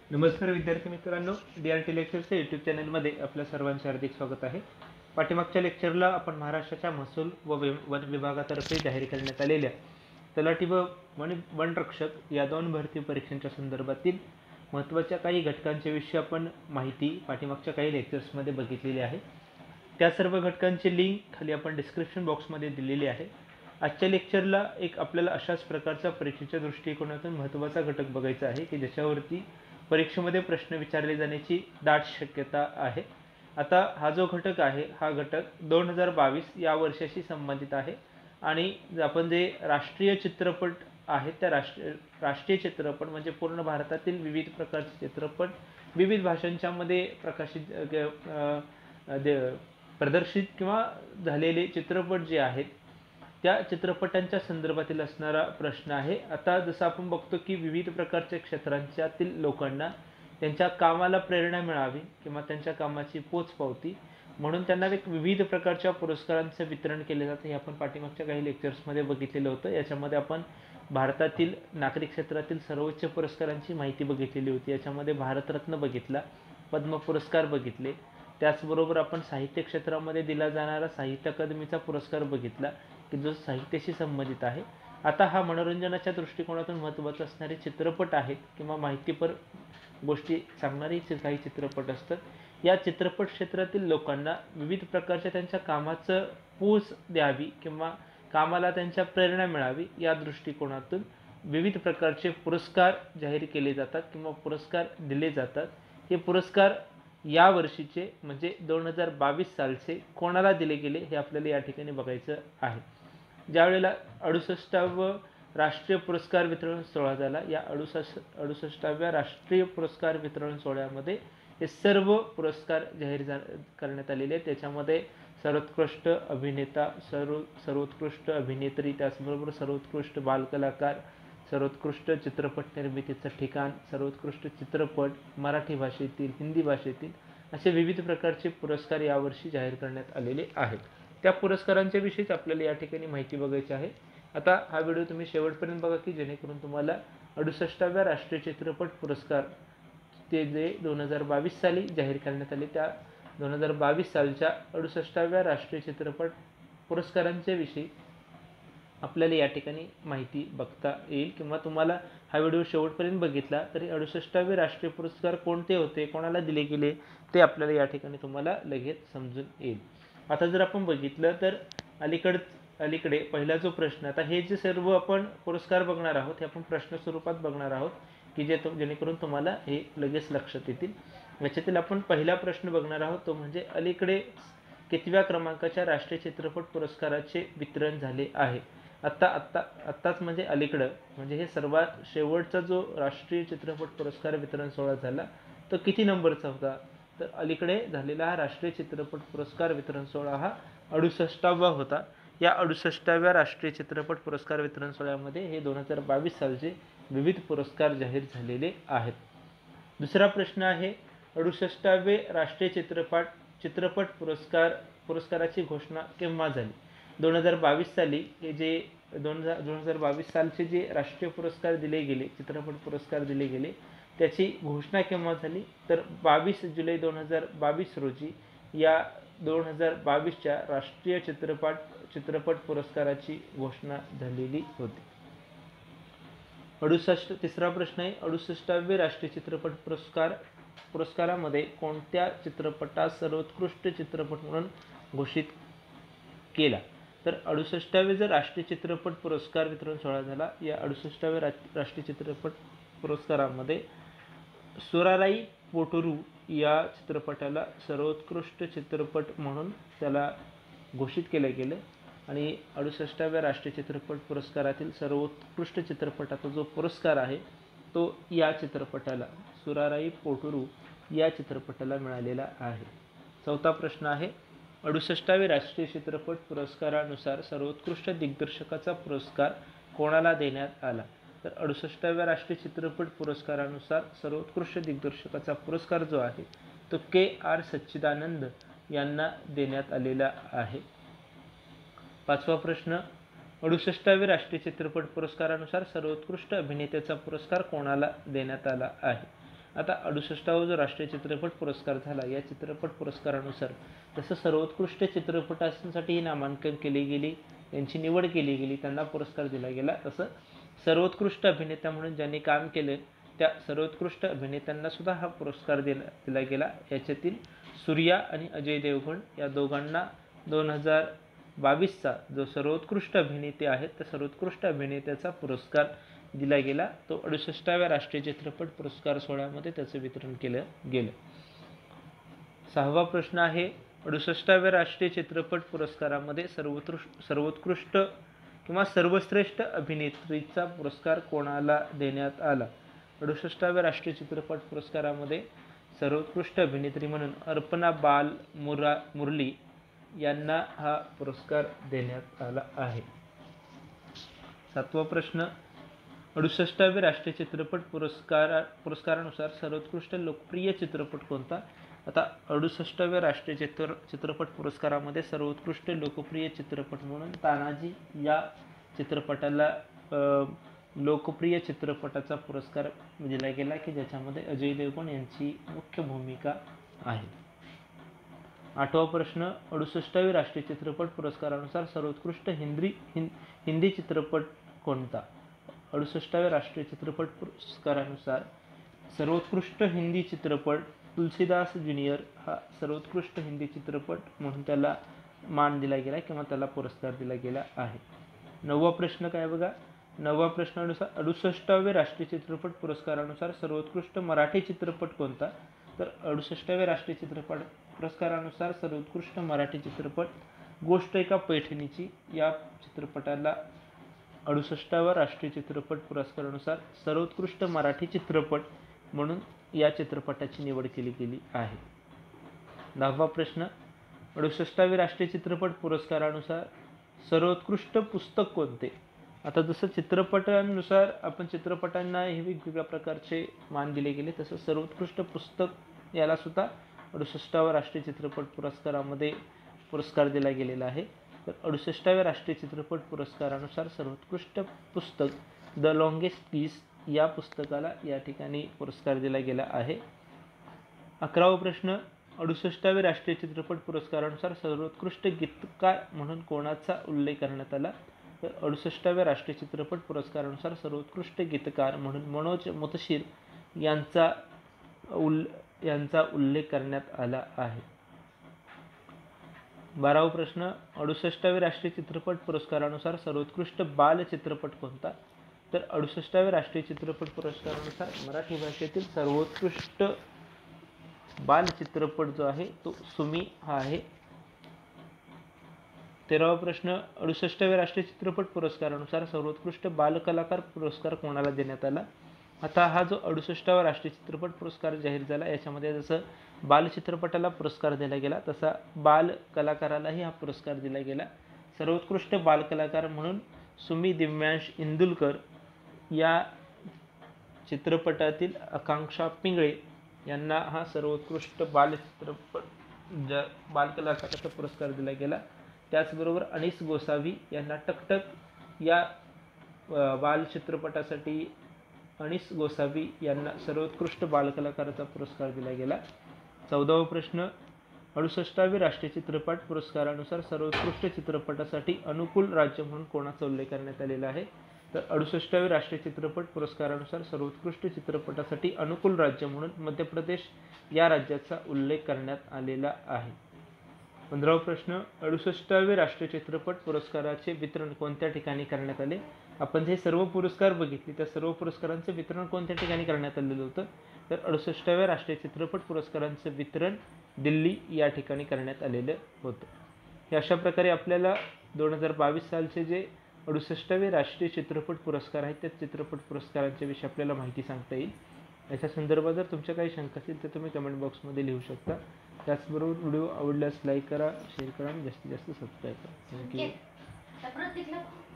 नमस्कार विद्यार्थी मित्रांनो, DRT लेक्चर्सच्या यूट्यूब चॅनलमध्ये आपल्या सर्वांचे हार्दिक स्वागत आहे. पाठीमागच्या लेक्चरला आपण महाराष्ट्राच्या महसूल व वन विभागातर्फे जाहीर करण्यात आलेल्या तलाठी व वनरक्षक या दोन भरती परीक्षांच्या संदर्भातील महत्त्वाच्या काही घटकांच्या विषयी आपण माहिती पाठीमागच्या काही लेक्चर्समध्ये बघितलेली आहे. त्या सर्व घटकांची लिंक खाली आपण डिस्क्रिप्शन बॉक्समध्ये दिलेली आहे. आजच्या लेक्चरला एक आपल्याला अशाच प्रकारचा परीक्षेच्या दृष्टिकोनातून महत्त्वाचा घटक बघायचा आहे की ज्याच्यावरती परीक्षेमध्ये प्रश्न विचारले जाण्याची दाट शक्यता आहे. आता हा जो घटक आहे हा घटक 2022 या वर्षाशी संबंधित आहे आणि आपण जे राष्ट्रीय चित्रपट आहेत त्या राष्ट्रीय चित्रपट म्हणजे पूर्ण भारतातील विविध प्रकारचे चित्रपट विविध भाषांच्यामध्ये प्रदर्शित किंवा झालेले चित्रपट जे आहेत त्या चित्रपटांच्या संदर्भातील असणारा प्रश्न आहे. आता जसं आपण बघतो की विविध प्रकारच्या क्षेत्रांच्यातील लोकांना त्यांच्या कामाला प्रेरणा मिळावी किंवा त्यांच्या कामाची पोचपावती म्हणून त्यांना एक विविध प्रकारच्या पुरस्कारांचं वितरण केले जाते. हे आपण पाठीमागच्या काही लेक्चर्समध्ये बघितलेलं होतं. याच्यामध्ये आपण भारतातील नागरी क्षेत्रातील सर्वोच्च पुरस्कारांची माहिती बघितलेली होती. याच्यामध्ये भारतरत्न बघितला, पद्म पुरस्कार बघितले, त्याचबरोबर आपण साहित्य क्षेत्रामध्ये दिला जाणारा साहित्य अकादमीचा पुरस्कार बघितला की जो साहित्याशी संबंधित आहे. आता हा मनोरंजनाच्या दृष्टिकोनातून महत्त्वाचे असणारे चित्रपट आहेत किंवा माहितीपर गोष्टी सांगणारे काही चित्रपट असतात. या चित्रपट क्षेत्रातील लोकांना विविध प्रकारच्या त्यांच्या कामाचं पोच द्यावी किंवा कामाला त्यांच्या प्रेरणा मिळावी या दृष्टिकोनातून विविध प्रकारचे पुरस्कार जाहीर केले जातात किंवा पुरस्कार दिले जातात. हे पुरस्कार या वर्षीचे म्हणजे 2022 सालचे कोणाला दिले गेले हे आपल्याला या ठिकाणी बघायचं आहे. ज्यावेळेला 68वा राष्ट्रीय पुरस्कार वितरण सोहळा झाला, या 68व्या राष्ट्रीय पुरस्कार वितरण सोहळ्यामध्ये हे सर्व पुरस्कार जाहीर करण्यात आलेले आहेत. त्याच्यामध्ये सर्वोत्कृष्ट अभिनेता, सर्वोत्कृष्ट अभिनेत्री, त्याचबरोबर सर्वोत्कृष्ट बालकलाकार, सर्वोत्कृष्ट चित्रपट निर्मितीचं ठिकाण, सर्वोत्कृष्ट चित्रपट मराठी भाषेतील, हिंदी भाषेतील असे विविध प्रकारचे पुरस्कार यावर्षी जाहीर करण्यात आलेले आहेत. त्या पुरस्कारांच्या विषयीच आपल्याला या ठिकाणी माहिती बघायची आहे. आता हा व्हिडिओ तुम्ही शेवटपर्यंत बघा की जेणेकरून तुम्हाला 68व्या राष्ट्रीय चित्रपट पुरस्कार ते जे 2022 साली जाहीर करण्यात आले त्या 2022 सालच्या 68व्या राष्ट्रीय चित्रपट पुरस्कारांच्या विषयी आपल्याला या ठिकाणी माहिती बघता येईल किंवा तुम्हाला हा व्हिडिओ शेवटपर्यंत बघितला तरी 68वे राष्ट्रीय पुरस्कार कोणते होते, कोणाला दिले गेले ते आपल्याला या ठिकाणी तुम्हाला लगेच समजून येईल. आता जर आपण बघितलं तर अलीकडे पहिला जो प्रश्न, आता हे जे सर्व आपण पुरस्कार बघणार आहोत हे आपण प्रश्न स्वरूपात बघणार आहोत की जेणेकरून तुम्हाला हे लगेच लक्षात येतील. याच्यातील आपण पहिला प्रश्न बघणार आहोत तो म्हणजे अलीकडे कितव्या क्रमांकाच्या राष्ट्रीय चित्रपट पुरस्काराचे वितरण झाले आहे. आत्ताच म्हणजे अलीकडं म्हणजे हे सर्वात शेवटचा जो राष्ट्रीय चित्रपट पुरस्कार वितरण सोहळा झाला तो किती नंबरचा होता, तर अलीकडे झालेला हा राष्ट्रीय चित्रपट पुरस्कार वितरण सोहळा हा 68वा होता. या 68व्या राष्ट्रीय चित्रपट पुरस्कार वितरण सोहळ्यामध्ये हे 2022 सालचे विविध पुरस्कार जाहीर झालेले आहेत. दुसरा प्रश्न आहे 68वे राष्ट्रीय चित्रपट पुरस्काराची घोषणा केव्हा झाली. 2022 साली हे जे 2022 सालचे जे राष्ट्रीय पुरस्कार दिले गेले, चित्रपट पुरस्कार दिले गेले त्याची घोषणा केव्हा झाली, तर 22 जुलै 2022 रोजी या 2022च्या राष्ट्रीय चित्रपट पुरस्काराची घोषणा झालेली होती. तिसरा प्रश्न आहे 68वे राष्ट्रीय चित्रपट पुरस्कारामध्ये कोणत्या चित्रपटास सर्वोत्कृष्ट चित्रपट म्हणून घोषित केला, तर 68वे जर राष्ट्रीय चित्रपट पुरस्कार वितरण सोहळा झाला या 68व्या राष्ट्रीय चित्रपट पुरस्कारामध्ये सुराराई पोटरू या चित्रपटाला सर्वोत्कृष्ट चित्रपट म्हणून त्याला घोषित केलं गेलं आणि 68व्या राष्ट्रीय चित्रपट पुरस्कारातील सर्वोत्कृष्ट चित्रपटाचा जो पुरस्कार आहे तो या चित्रपटाला सुराराई पोटरू या चित्रपटाला मिळालेला आहे. चौथा प्रश्न आहे 68वे राष्ट्रीय चित्रपट पुरस्कारानुसार सर्वोत्कृष्ट दिग्दर्शकाचा पुरस्कार कोणाला देण्यात आला, तर 68व्या राष्ट्रीय चित्रपट पुरस्कारानुसार सर्वोत्कृष्ट दिग्दर्शकाचा पुरस्कार जो आहे तो KR सच्चिदानंद यांना देण्यात आलेला आहे. पाचवा प्रश्न 68वे राष्ट्रीय चित्रपट पुरस्कारानुसार सर्वोत्कृष्ट अभिनेत्याचा पुरस्कार कोणाला देण्यात आला आहे. आता 68वा जो राष्ट्रीय चित्रपट पुरस्कार झाला, या चित्रपट पुरस्कारानुसार जसं सर्वोत्कृष्ट चित्रपटांसाठी नामांकन केले गेले, यांची निवड केली गेली, त्यांना पुरस्कार दिला गेला, तसं सर्वोत्कृष्ट अभिनेता म्हणून ज्यांनी काम केलं त्या सर्वोत्कृष्ट अभिनेत्यांना सुद्धा हा पुरस्कार दिला गेला. याच्यातील सूर्या आणि अजय देवगण या दोघांना 2022चा जो सर्वोत्कृष्ट अभिनेते आहेत त्या सर्वोत्कृष्ट अभिनेत्याचा पुरस्कार दिला गेला. तो 68व्या राष्ट्रीय चित्रपट पुरस्कार सोहळ्यामध्ये त्याचं वितरण केलं गेलं. 6वा प्रश्न आहे, 68व्या राष्ट्रीय चित्रपट पुरस्कारामध्ये सर्वोत्कृष्ट किंवा सर्वश्रेष्ठ अभिनेत्रीचा पुरस्कार कोणाला देण्यात आला? 68व्या राष्ट्रीय चित्रपट पुरस्कारामध्ये सर्वोत्कृष्ट अभिनेत्री म्हणून अर्पणा बाल मुरली यांना हा पुरस्कार देण्यात आला आहे. 7वा प्रश्न, 68व्या राष्ट्रीय चित्रपट पुरस्कारानुसार सर्वोत्कृष्ट लोकप्रिय चित्रपट कोणता? आता 68व्या राष्ट्रीय चित्रपट पुरस्कारामध्ये सर्वोत्कृष्ट लोकप्रिय चित्रपट म्हणून तानाजी या चित्रपटाला लोकप्रिय चित्रपटाचा पुरस्कार दिला गेला की ज्याच्यामध्ये अजय देवगण यांची मुख्य भूमिका आहे. 8वा प्रश्न, 68व्या राष्ट्रीय चित्रपट पुरस्कारानुसार सर्वोत्कृष्ट हिंदी चित्रपट कोणता? 68व्या राष्ट्रीय चित्रपट पुरस्कारानुसार सर्वोत्कृष्ट हिंदी चित्रपट तुलसीदास ज्युनियर हा सर्वोत्कृष्ट हिंदी चित्रपट म्हणून त्याला मान दिला गेला किंवा त्याला पुरस्कार दिला गेला आहे. 9वा प्रश्न काय बघा, 9व्या प्रश्नानुसार 68व्या राष्ट्रीय चित्रपट पुरस्कारानुसार सर्वोत्कृष्ट मराठी चित्रपट कोणता? तर 68व्या राष्ट्रीय चित्रपट पुरस्कारानुसार सर्वोत्कृष्ट मराठी चित्रपट गोष्ट एका पैठणीची या चित्रपटाला 68व्या राष्ट्रीय चित्रपट पुरस्कारानुसार सर्वोत्कृष्ट मराठी चित्रपट म्हणून या चित्रपटाची निवड केली गेली आहे. 10वा प्रश्न, 68व्या राष्ट्रीय चित्रपट पुरस्कारानुसार सर्वोत्कृष्ट पुस्तक कोणते? आता जसं चित्रपटांनुसार आपण चित्रपटांना हे वेगवेगळ्या प्रकारचे मान दिले गेले तसं सर्वोत्कृष्ट पुस्तक याला सुद्धा 68व्या राष्ट्रीय चित्रपट पुरस्कारामध्ये पुरस्कार दिला गेलेला आहे. तर 68व्या राष्ट्रीय चित्रपट पुरस्कारानुसार सर्वोत्कृष्ट पुस्तक द लॉंगेस्ट पीस या पुस्तकाला या ठिकाणी पुरस्कार दिला गेला आहे. 11वा प्रश्न, 68व्या राष्ट्रीय चित्रपट पुरस्कारानुसार सर्वोत्कृष्ट गीतकार म्हणून कोणाचा उल्लेख करण्यात आला? तर 68व्या राष्ट्रीय चित्रपट पुरस्कारानुसार सर्वोत्कृष्ट गीतकार म्हणून मनोज मुतशीर यांचा उल्लेख करण्यात आला आहे. 12वा प्रश्न, 68व्या राष्ट्रीय चित्रपट पुरस्कारानुसार सर्वोत्कृष्ट बाल चित्रपट कोणता? तर 68व्या राष्ट्रीय चित्रपट पुरस्कारानुसार मराठी भाषेतील सर्वोत्कृष्ट बाल चित्रपट जो आहे तो सुमी हा आहे. 13वा प्रश्न, 68व्या राष्ट्रीय चित्रपट पुरस्कारानुसार सर्वोत्कृष्ट बालकलाकार पुरस्कार कोणाला देण्यात आला? आता हा जो 68वा राष्ट्रीय चित्रपट पुरस्कार जाहीर झाला याच्यामध्ये जसं बाल चित्रपटाला पुरस्कार दिला गेला तसा बाल कलाकारालाही हा पुरस्कार दिला गेला. सर्वोत्कृष्ट बालकलाकार म्हणून सुमी दिव्यांश इंदुलकर या चित्रपटातील आकांक्षा पिंगळे यांना हा सर्वोत्कृष्ट बालकलाकाराचा पुरस्कार दिला गेला. त्याचबरोबर अनीस गोसावी यांना टकटक या बाल चित्रपटासाठी अनीस गोसावी यांना सर्वोत्कृष्ट बालकलाकाराचा पुरस्कार दिला गेला. 14वा प्रश्न, 68व्या राष्ट्रीय चित्रपट पुरस्कारानुसार सर्वोत्कृष्ट चित्रपटासाठी अनुकूल राज्य म्हणून कोणाचा उल्लेख करण्यात आलेला आहे? तर 68व्या राष्ट्रीय चित्रपट पुरस्कारानुसार सर्वोत्कृष्ट चित्रपटासाठी अनुकूल राज्य म्हणून मध्य प्रदेश या राज्याचा उल्लेख करण्यात आलेला आहे. 15वा प्रश्न, 68व्या राष्ट्रीय चित्रपट पुरस्काराचे वितरण कोणत्या ठिकाणी करण्यात आले? आपण जे सर्व पुरस्कार बघितले त्या सर्व पुरस्कारांचे वितरण कोणत्या ठिकाणी करण्यात आलेलं होतं? तर 68व्या राष्ट्रीय चित्रपट पुरस्कारांचं वितरण दिल्ली या ठिकाणी करण्यात आलेलं होतं. हे अशा प्रकारे आपल्याला 2022 सालचे जे 68वे राष्ट्रीय चित्रपट पुरस्कार आहेत त्या चित्रपट पुरस्कारांच्या विषयी आपल्याला माहिती सांगता येईल. याच्या संदर्भात जर तुमच्या काही शंका असतील तर तुम्ही कमेंट बॉक्समध्ये लिहू शकता. त्याचबरोबर व्हिडिओ आवडल्यास लाईक करा, शेअर करा आणि जास्तीत जास्त सबस्क्राईब करा. थँक्यू.